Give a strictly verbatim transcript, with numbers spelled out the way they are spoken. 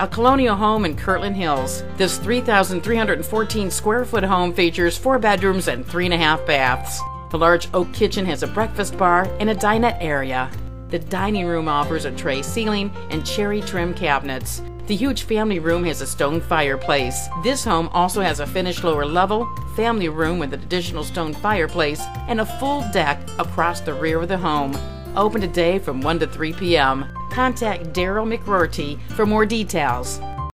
A colonial home in Kirtland Hills. This three thousand three hundred fourteen square foot home features four bedrooms and three and a half baths. The large oak kitchen has a breakfast bar and a dinette area. The dining room offers a tray ceiling and cherry trim cabinets. The huge family room has a stone fireplace. This home also has a finished lower level, family room with an additional stone fireplace, and a full deck across the rear of the home. Open today from one to three p m Contact Darrell McGroarty for more details.